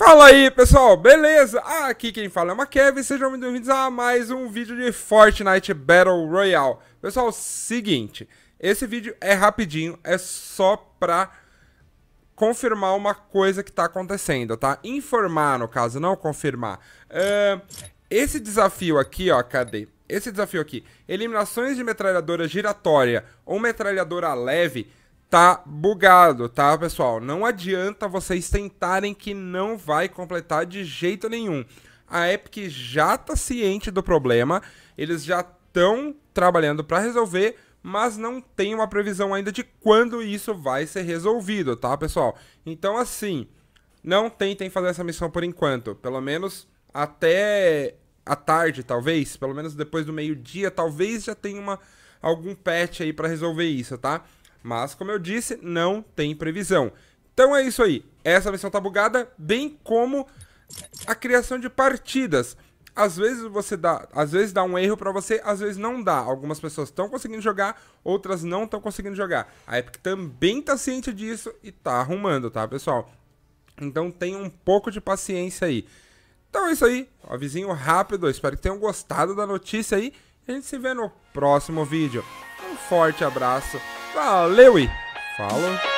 Fala aí, pessoal, beleza? Aqui quem fala é uma Kevin, sejam muito bem-vindos a mais um vídeo de Fortnite Battle Royale. Pessoal, seguinte, esse vídeo é rapidinho, é só pra confirmar uma coisa que tá acontecendo, tá? Informar, no caso, não confirmar. Esse desafio aqui, ó, cadê? Esse desafio aqui, eliminações de metralhadora giratória ou metralhadora leve, tá bugado, tá, pessoal? Não adianta vocês tentarem que não vai completar de jeito nenhum. A Epic já tá ciente do problema, eles já estão trabalhando para resolver, mas não tem uma previsão ainda de quando isso vai ser resolvido, tá, pessoal? Então, assim, não tentem fazer essa missão por enquanto, pelo menos até à tarde, talvez, pelo menos depois do meio-dia, talvez já tenha algum patch aí para resolver isso, tá? Mas, como eu disse, não tem previsão. Então é isso aí. Essa missão tá bugada, bem como a criação de partidas. Às vezes dá um erro pra você, às vezes não dá. Algumas pessoas estão conseguindo jogar, outras não estão conseguindo jogar. A Epic também tá ciente disso e tá arrumando, tá, pessoal? Então tenham um pouco de paciência aí. Então é isso aí. Avisinho rápido. Espero que tenham gostado da notícia aí. A gente se vê no próximo vídeo. Um forte abraço. Valeu e falou!